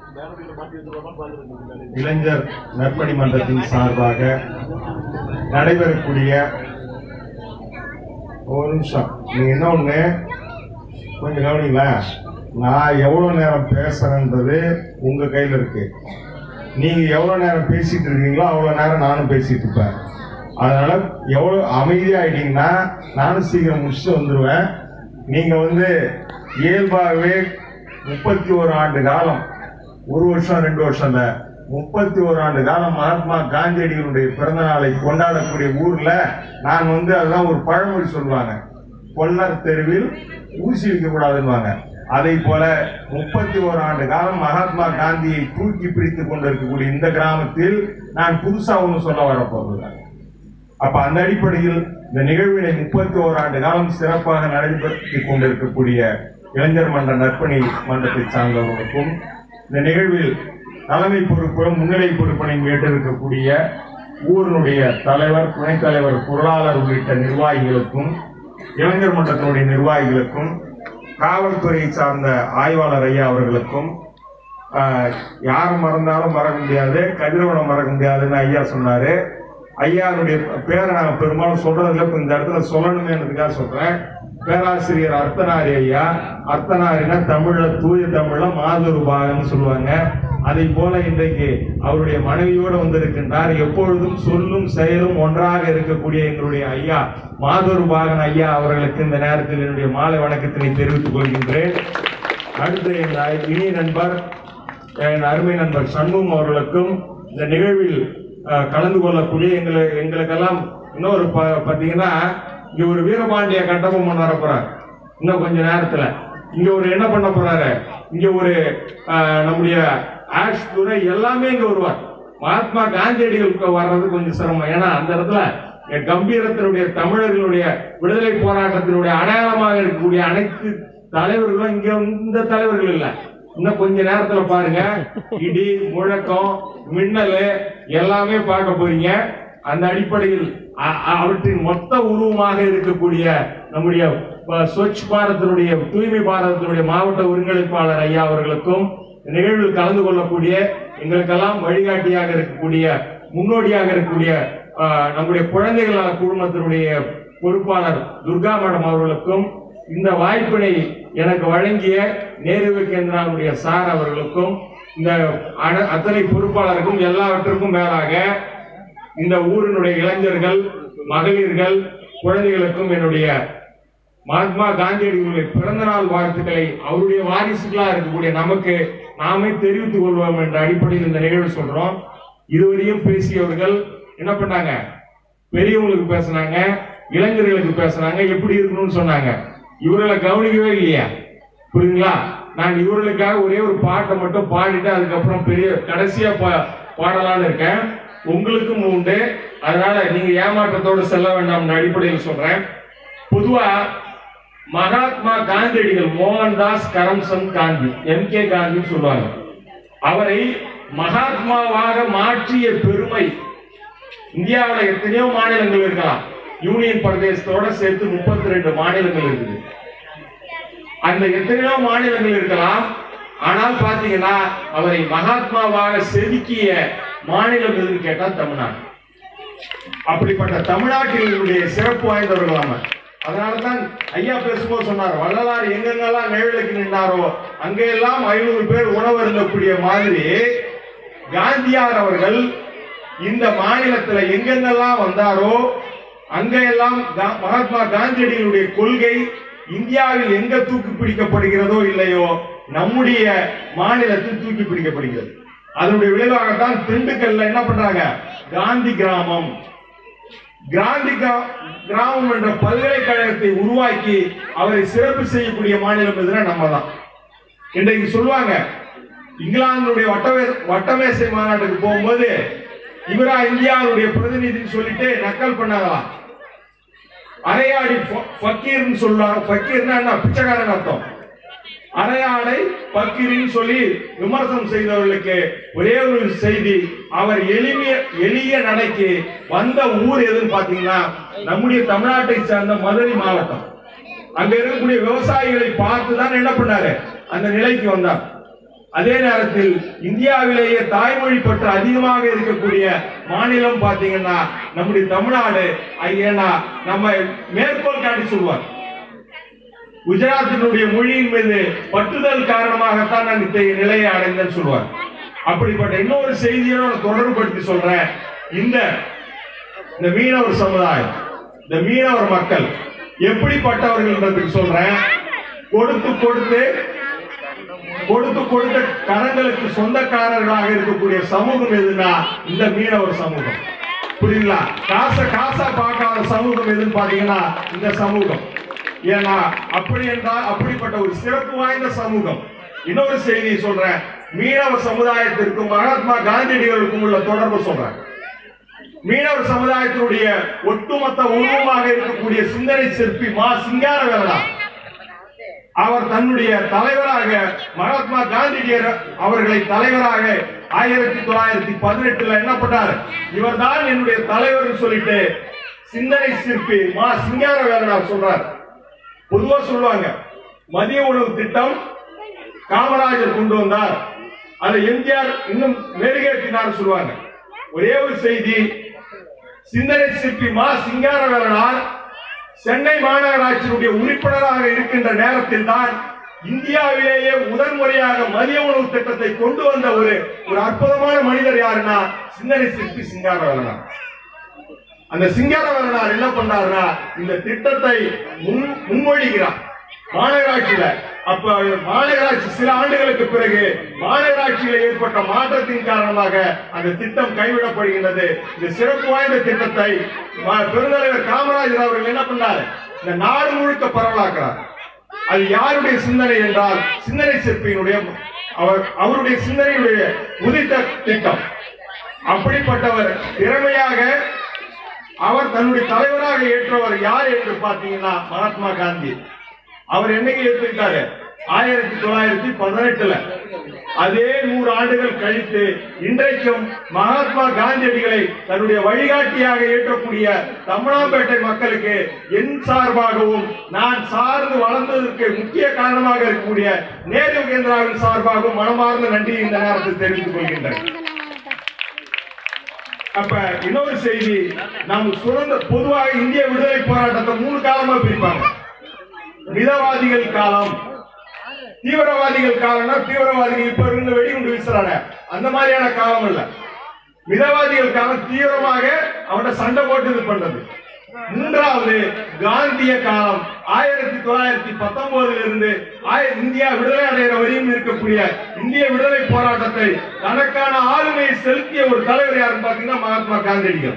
இளைஞர் நற்பணி மன்றத்தின் சார்பாக நடைபெறக்கூடிய ஒரு நிமிஷம் நீங்க என்ன ஒண்ணு கொஞ்சம் கவனிங்களா. நான் எவ்வளவு நேரம் பேசுறேன்றது உங்க கையில இருக்கு. நீங்க எவ்வளவு நேரம் பேசிட்டு இருக்கீங்களோ அவ்வளவு நேரம் நானும் பேசிட்டு இருப்பேன். அதனால எவ்வளவு அமைதியாயிட்டீங்கன்னா நானும் சீக்கிரம் முடிச்சுட்டு வந்துருவேன். நீங்க இயல்பாகவே 31 ஆண்டு காலம், ஒரு வருஷம் 2 வருஷம் இல்ல, 31 ஆண்டு காலம் மகாத்மா காந்தியடிகளுடைய பிறந்த நாளை கொண்டாடக்கூடிய ஊர்ல நான் அதுதான் ஒரு பழமொழி சொல்லுவாங்க, கொல்லர் தெருவில் ஊசி வைக்க கூடாதுன்னு. அதை போல 31 ஆண்டு காலம் மகாத்மா காந்தியை தூக்கி பிடித்துக் கொண்டிருக்கக்கூடிய இந்த கிராமத்தில் நான் புதுசா ஒண்ணு சொல்ல வரப்போகிறேன். அப்ப அந்த அடிப்படையில் இந்த நிகழ்வினை 31 ஆண்டு காலம் சிறப்பாக நடைபெற்றுக் கொண்டிருக்கக்கூடிய இளைஞர் மன்ற நற்பணி மன்றத்தை சார்ந்தவர்களுக்கும், இந்த நிகழ்வில் தலைமை பொறுப்பும் முன்னிலை பொறுப்பினையும் ஏற்றிருக்கக்கூடிய ஊரினுடைய தலைவர், துணைத் தலைவர், பொருளாளர் உள்ளிட்ட நிர்வாகிகளுக்கும், இளைஞர் மன்றத்தினுடைய நிர்வாகிகளுக்கும், காவல்துறையை சார்ந்த ஆய்வாளர் ஐயா அவர்களுக்கும், யாரும் மறந்தாலும் மறக்க முடியாது, கதிரவனம் மறக்க முடியாதுன்னு ஐயா சொன்னாரு. ஐயாவுடைய பேரை நான் பெரும்பாலும் சொல்றதுல இந்த இடத்துல சொல்லணுமேன்றதுக்காக சொல்றேன். பேராசிரியர் அர்த்தனாரி ஐயா. அர்த்தனாரினா தமிழ்ல, தூய தமிழ்ல மாதொரு பாகன்னு சொல்லுவாங்க. அதை போல இன்றைக்கு அவருடைய மனைவியோடு வந்திருக்கின்றார். எப்பொழுதும் சொல்லும் செயலும் ஒன்றாக இருக்கக்கூடிய எங்களுடைய ஐயா மாதொரு பாகன் ஐயா அவர்களுக்கு இந்த நேரத்தில் என்னுடைய மாலை வணக்கத்தினை தெரிவித்துக் கொள்கின்றேன். அடுத்து என் இனிய நண்பர், என் அருமை நண்பர் சண்முகம் அவர்களுக்கும் இந்த நிகழ்வில் கலந்து கொள்ளக்கூடிய எங்களுக்கெல்லாம் இன்னொரு பாத்தீங்கன்னா இங்க ஒரு வீரபாண்டிய கட்டபொம்மன் பண்ண வரப்போறார். இன்னும் கொஞ்ச நேரத்துல இங்க ஒரு என்ன பண்ண போறாரு, இங்க ஒரு நம்முடைய ஆஷ் துறை எல்லாமே இங்க வருவார். மகாத்மா காந்தியடிகளுக்கு வர்றது கொஞ்சம் சிரமம். ஏன்னா அந்த இடத்துல கம்பீரத்தினுடைய தமிழர்களுடைய விடுதலை போராட்டத்தினுடைய அடையாளமாக இருக்கக்கூடிய அனைத்து தலைவர்களும் இங்க இந்த தலைவர்கள் இல்ல. இன்னும் கொஞ்ச நேரத்துல பாருங்க, இடி முழக்கம் மின்னல் எல்லாமே பார்க்க போறீங்க. அந்த அடிப்படையில் அவற்றின் மொத்த உருவமாக இருக்கக்கூடிய நம்முடைய ஸ்வச் பாரத்தினுடைய, தூய்மை பாரதத்தினுடைய மாவட்ட ஒருங்கிணைப்பாளர் ஐயா அவர்களுக்கும், நிகழ்வில் கலந்து கொள்ளக்கூடிய எங்களுக்கெல்லாம் வழிகாட்டியாக இருக்கக்கூடிய, முன்னோடியாக இருக்கக்கூடிய நம்முடைய குழந்தைகள் குழுமத்தினுடைய பொறுப்பாளர் துர்கா மேடம் அவர்களுக்கும், இந்த வாய்ப்பினை எனக்கு வழங்கிய நேரு கேந்திராவுடைய சார் அவர்களுக்கும், இந்த அத்தனை பொறுப்பாளருக்கும், எல்லாவற்றுக்கும் மேலாக இந்த ஊரினுடைய இளைஞர்கள், மகளிர்கள், குழந்தைகளுக்கும் என்னுடைய மகாத்மா காந்தியடிகளுடைய பிறந்த நாள் வாழ்த்துக்களை அவருடைய வாரிசுகளா இருக்கக்கூடிய நமக்கு நாமே தெரிவித்துக் கொள்வோம் என்ற அடிப்படையில் இந்த நிகழ்வு சொல்றோம். இதுவரையும் பேசியவர்கள் என்ன பண்ணாங்க, பெரியவங்களுக்கு பேசினாங்க, இளைஞர்களுக்கு பேசினாங்க, எப்படி இருக்கணும்னு சொன்னாங்க. இவர்களை கவனிக்கவே இல்லையா? புரியுங்களா? நான் இவர்களுக்காக ஒரே ஒரு பாட்டை மட்டும் பாடிட்டு அதுக்கப்புறம் கடைசியா பாடலான்னு இருக்கேன். உங்களுக்கும் உண்டு, அதனால நீங்க ஏமாற்றத்தோடு செல்ல வேண்டாம் அடிப்படையில் சொல்றேன். பொதுவா மகாத்மா காந்தியடிகள், மோகன்தாஸ் கரம்சந்த் காந்தி, MK காந்தி சொல்லுவாங்க. அவரை மகாத்மாவாக மாற்றிய பெருமை இந்தியாவில் எத்தனையோ மாநிலங்கள் இருக்கலாம். யூனியன் பிரதேசத்தோட சேர்த்து 32 மாநிலங்கள் இருக்குது. அந்த எத்தனையோ மாநிலங்கள் இருக்கலாம். ஆனால் பாத்தீங்கன்னா அவரை மகாத்மாவாக செதுக்கிய மாநிலம் எதுன்னு கேட்டா தமிழ்நாடு. அப்படிப்பட்ட தமிழ்நாட்டினுடைய சிறப்பு வாய்ந்தவர்கள். அதனாலதான் ஐயா பேசும்போது சொன்னார், வள்ளலார் எங்கெங்கெல்லாம் நிழலுக்கு நின்றாரோ அங்கெல்லாம் 500 பேர் உணவு இருந்தக்கூடிய மாதிரி காந்தியார் அவர்கள் இந்த மாநிலத்துல எங்கெங்கெல்லாம் வந்தாரோ அங்கெல்லாம் மகாத்மா காந்தியடிகளுடைய கொள்கை இந்தியாவில் எங்க தூக்கி பிடிக்கப்படுகிறதோ இல்லையோ நம்முடைய மாநிலத்தில் தூக்கி பிடிக்கப்படுகிறது. அதனுடைய விளைவாகத்தான் திண்டுக்கல்ல என்ன பண்றாங்க, காந்தி கிராமம், காந்தி கிராமம் என்ற பல்கலைக்கழகத்தை உருவாக்கி அவரை சிறப்பு செய்யக்கூடிய மாநிலம் எதுனா நம்ம தான். இன்றைக்கு சொல்லுவாங்க, இங்கிலாந்துடைய வட்டமேசை மாநாட்டுக்கு போகும்போது இவரா இந்தியாவுடைய பிரதிநிதின்னு சொல்லிட்டு நக்கல் பண்ணாங்களாம். அரையாடி பக்கீர்னு சொல்லுவாங்க. பக்கீர்னா பிச்சைக்காரன் அர்த்தம். அரையாடை பக்கீரின்னு சொல்லி விமர்சனம் செய்தவர்களுக்கு ஒரே ஒரு செய்தி, அவர் எளிய நடைக்கு வந்த ஊர் எதுன்னு பாத்தீங்கன்னா நம்முடைய தமிழ்நாட்டை சேர்ந்த மதுரை மாவட்டம். அங்க இருக்கக்கூடிய விவசாயிகளை பார்த்துதான் என்ன பண்ணாரு, அந்த நிலைக்கு வந்தார். அதே நேரத்தில் இந்தியாவிலேயே தாய்மொழி பற்று அதிகமாக இருக்கக்கூடிய மாநிலம் பாத்தீங்கன்னா நம்முடைய தமிழ்நாடு. ஏன்னா நம்ம மேற்கோள் காட்டி சொல்வார், குஜராத்தினுடைய மொழியின் மீது பற்றுதல் காரணமாகத்தான் நான் இத்தகைய நிலையை அடைந்தேன்னு சொல்வார். அப்படிப்பட்ட இன்னொரு செய்தியோட தொடர்புபடுத்தி சொல்றேன். இந்த மீனவர் சமுதாயம், இந்த மீனவர் மக்கள் எப்படிப்பட்டவர்கள் சொல்றேன். கொடுத்த கரங்களுக்கு சொந்தக்காரர்களாக இருக்கக்கூடிய சமூகம் எதுனா இந்த மீனவர் சமூகம். புரியுங்களா? காசா பார்க்காத சமூகம் எதுன்னு பாத்தீங்கன்னா இந்த சமூகம். ஏன்னா அப்படி என்றால் அப்படிப்பட்ட ஒரு சிறப்பு வாய்ந்த சமூகம். இன்னொரு செய்தியை சொல்றேன். மீனவ சமுதாயத்திற்கும் மகாத்மா காந்தியடிகளுக்கும் உள்ள தொடர்பு சொல்றேன். மீனவர் சமுதாயத்தினுடைய ஒட்டுமொத்த உருவமாக இருக்கக்கூடிய சிந்தனை சிற்பி மா சிங்காரவேலனார் அவர் தன்னுடைய தலைவராக மகாத்மா காந்தியடிகள் அவர்களை தலைவராக 1918 என்ன பண்ணார்? இவர்தான் என்னுடைய தலைவர் சொல்லிட்டு சிந்தனை சிற்பி மா சிங்காரவேலனார் சொல்றார். பொதுவா சொல்லுவாங்க மதிய உணவு திட்டம் காமராஜர் கொண்டு வந்தார், அதை எம்ஜிஆர் இன்னும் மெருகேற்றினார் சொல்லுவாங்க. ஒரே ஒரு செய்தி, சிந்தனை சிற்பி மா சிங்காரவேலனார் சென்னை மாநகராட்சியினுடைய உறுப்பினராக இருக்கின்ற நேரத்தில் தான் இந்தியாவிலேயே முதன்முறையாக மதிய உணவு திட்டத்தை கொண்டு வந்த ஒரு அற்புதமான மனிதர் யாருன்னா சிந்தனை சிற்பி சிங்காரவேலனார். அந்த சிங்காரவேலனார் என்ன பண்றாருன்னா இந்த திட்டத்தை முன்மொழிகிறார் மாநகராட்சியில. அப்ப மாநகராட்சி சில ஆண்டுகளுக்கு பிறகு மாநகராட்சியில் ஏற்பட்ட மாற்றத்தின் காரணமாக அந்த திட்டம் கைவிடப்படுகின்றது. இந்த சிறப்பு வாய்ந்த திட்டத்தை பெருந்தலைவர் காமராஜர் அவர்கள் என்ன பண்ணார்? இந்த நாடு முழுக்க பரவலாக்குறார். அது யாருடைய சிந்தனை என்றால் சிந்தனை சிற்பியினுடைய அவருடைய சிந்தனையுடைய உதித்த திட்டம். அப்படிப்பட்டவர் திறமையாக அவர் தன்னுடைய தலைவராக ஏற்றவர் யார் என்று பார்த்தீங்கன்னா மகாத்மா காந்தி. அவர் என்னைக்கு ஏற்றிருக்காரு? 1918. அதே 100 ஆண்டுகள் கழித்து இன்றைக்கும் மகாத்மா காந்தியடிகளை தன்னுடைய வழிகாட்டியாக ஏற்றக்கூடிய தமிழாம்பேட்டை மக்களுக்கு என் சார்பாகவும் நான் சார்ந்து வளர்ந்ததற்கு முக்கிய காரணமாக இருக்கக்கூடிய நேரு கேந்திராவின் சார்பாகவும் மனமார்ந்த நன்றி இந்த நேரத்தில் தெரிவித்துக் கொள்கின்றேன். அப்ப இன்னொரு செய்தி, நாம் பொதுவாக இந்திய விடுதலை போராட்டத்தை 3 காலமா பிரிப்பாங்க. மிதவாதிகள் காலம், தீவிரவாதிகள் காலம்னா தீவிரவாதிகள் இப்ப இருந்து வெடிகுண்டு வீசுறாங்க அந்த மாதிரியான காலம் இல்ல. மிதவாதிகள் காலம் தீவிரமாக அவன சண்டை போட்டு இது பண்றது. 3வது காந்திய காலம் 1919 இருந்து இந்தியா விடுதலை அடைகிற வரையும் இருக்கக்கூடிய இந்திய விடுதலை போராட்டத்தை தனக்கான ஆளுமையை செலுத்திய ஒரு தலைவர் யாருன்னு பாத்தீங்கன்னா மகாத்மா காந்தியடிகள்.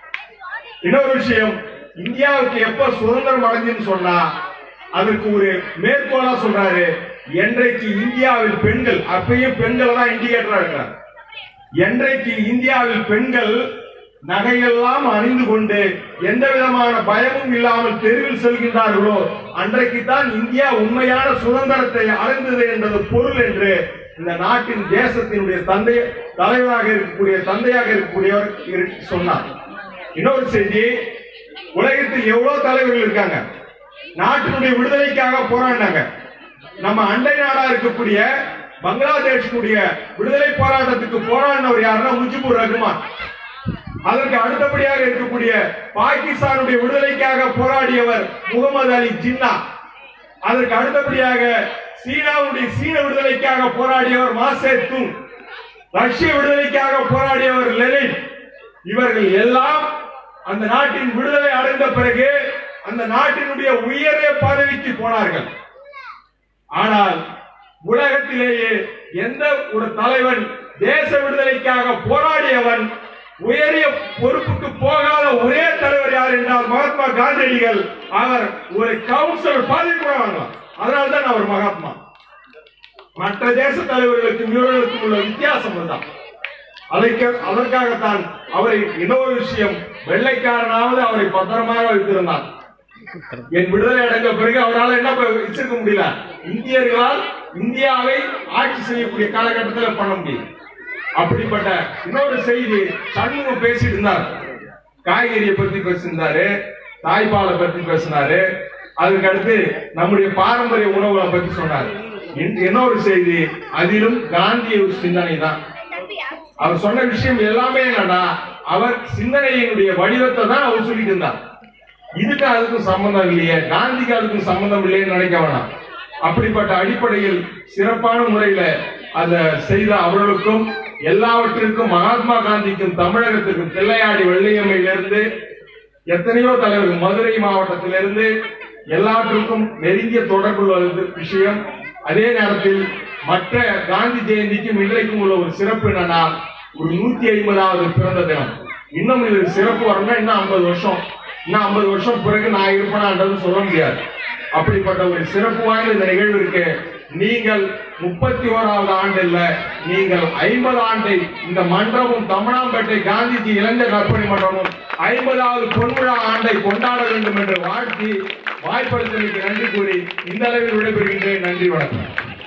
இன்னொரு விஷயம், இந்தியாவுக்கு எப்ப சுதந்திரம் அடைஞ்சுன்னு சொன்னா அதற்கு ஒரு மேற்கோளா சொல்றாரு, என்றைக்கு இந்தியாவில் பெண்கள், அப்பயும் பெண்கள் தான் இண்டிகேட்டரா இருக்கிறார், என்றைக்கு இந்தியாவில் பெண்கள் நகையெல்லாம் அணிந்து கொண்டு எந்த விதமான பயமும் இல்லாமல் தெருவில் செல்கின்றார்களோ அன்றைக்கு தான் இந்தியா உண்மையான சுதந்திரத்தை அடைந்தது என்பது பொருள் என்று இந்த நாட்டின் தேசத்தினுடைய தலைவராக இருக்கக்கூடிய தந்தையாக இருக்கக்கூடியவர் சொன்னார். இன்னொரு செய்தி, உலகத்தில் எவ்வளவு தலைவர்கள் இருக்காங்க நாட்டினுடைய விடுதலைக்காக போராடினாங்க. நம்ம அண்டை நாடா இருக்கக்கூடிய பங்களாதேஷனுடைய விடுதலை போராட்டத்துக்கு போராடினவர் யாருன்னா முஜிபுர் ரஹ்மான். அதற்கு அடுத்தபடியாக இருக்கக்கூடிய பாகிஸ்தானுடைய விடுதலைக்காக போராடியவர் முகமது அலி ஜின்னா. அதற்கு அடுத்தபடியாக சீன விடுதலைக்காக போராடியவர் மாசே துங். ரஷ்ய விடுதலைக்காக போராடியவர் லெனின். இவர்கள் எல்லாம் அந்த நாட்டின் விடுதலை அடைந்த பிறகு அந்த நாட்டினுடைய உயரிய பதவிக்கு போனார்கள். ஆனால் உலகத்திலேயே எந்த ஒரு தலைவன் தேச விடுதலைக்காக போராடியவன் உயரிய பொறுப்புக்கு போகாத ஒரே தலைவர் யார் என்றால் மகாத்மா காந்தியடிகள். அவர் ஒரு கவுன்சிலர் பதவி கூட வாங்கலாம். அதனால்தான் அவர் மகாத்மா. மற்ற தேச தலைவர்களுக்கும் இவர்களுக்கும் உள்ள வித்தியாசம் தான். அதற்காகத்தான் அவரை இன்னொரு விஷயம், வெள்ளைக்காரனாவது அவரை பத்திரமாக வைத்திருந்தார். என் விடுதலை அடைந்த பிறகு அவரால் என்ன வச்சிருக்க முடியல, இந்தியர்களால் இந்தியாவை ஆட்சி செய்யக்கூடிய காலகட்டத்தில் பண்ண முடியும். அப்படிப்பட்ட இன்னொரு செய்தி, சண்முகம் பேசிட்டு இருந்தார், காய்கறியை பத்தி பேசியிருந்தாரு, தாய்ப்பாலை பத்தி பேசினாரு, அதுக்கு அடுத்து நம்முடைய பாரம்பரிய உணவுகளை பத்தி சொன்னார். இன்னொரு செய்தி, அதிலும் காந்திய சிந்தனை தான். அவர் சொன்ன விஷயம் எல்லாமே என்னன்னா, அவர் சிந்தனையினுடைய வடிவத்தை தான் அவர் சொல்லிட்டு இருந்தார். இதுக்கு அதுக்கும் சம்பந்தம் இல்லையே, காந்திக்கு அதுக்கும் சம்பந்தம் இல்லைன்னு நினைக்க வேணாம். அப்படிப்பட்ட அடிப்படையில் சிறப்பான முறையில அதை செய்த அவர்களுக்கும் எல்லாவற்றிற்கும் மகாத்மா காந்திக்கும் தமிழகத்திற்கும் தில்லையாடி வெள்ளையம்மையிலிருந்து எத்தனையோ தலைவர்கள் மதுரை மாவட்டத்திலிருந்து எல்லாற்றுக்கும் நெருங்கிய தொடர்புள்ள விஷயம். அதே நேரத்தில் மற்ற காந்தி ஜெயந்திக்கும் இன்றைக்கும் உள்ள ஒரு சிறப்பு என்னன்னா, ஒரு 150வது பிறந்த தினம். இன்னும் இது சிறப்பு வரணும்னா இன்னும் 50 வருஷம், இன்னும் 50 வருஷம் பிறகு நான் இருப்பேனான்றது சொல்ல முடியாது. அப்படிப்பட்ட ஒரு சிறப்பு வாய்ந்த இந்த நிகழ்வு இருக்கு. நீங்கள் 31வது ஆண்டு இல்ல, நீங்கள் 50 ஆண்டை இந்த மன்றமும் தம்மனாம்பேட்டை காந்திஜி இளைஞர் கற்பனை மன்றமும் 50வது பொன்விழா ஆண்டை கொண்டாட வேண்டும் என்று வாழ்த்தி வாய்ப்பளித்தமைக்கு நன்றி கூறி இந்த அளவில் விடைபெறுகின்றேன். நன்றி, வணக்கம்.